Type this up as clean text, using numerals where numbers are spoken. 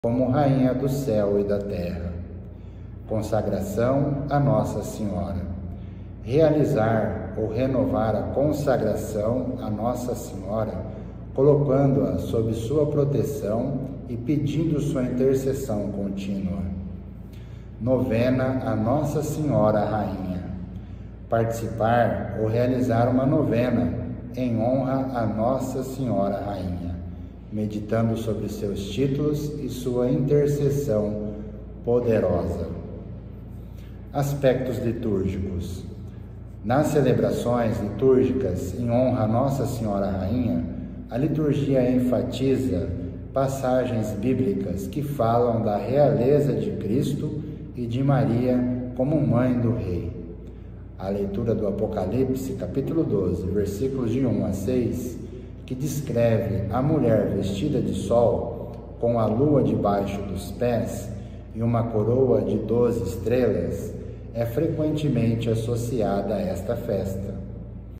como Rainha do céu e da terra. Consagração a Nossa Senhora. Realizar ou renovar a consagração a Nossa Senhora, colocando-a sob sua proteção e pedindo sua intercessão contínua. Novena a Nossa Senhora Rainha. Participar ou realizar uma novena em honra a Nossa Senhora Rainha, meditando sobre seus títulos e sua intercessão poderosa. Aspectos litúrgicos. Nas celebrações litúrgicas em honra a Nossa Senhora Rainha, a liturgia enfatiza passagens bíblicas que falam da realeza de Cristo e de Maria como mãe do Rei. A leitura do Apocalipse, capítulo 12, versículos de 1 a 6, que descreve a mulher vestida de sol, com a lua debaixo dos pés e uma coroa de 12 estrelas, é frequentemente associada a esta festa.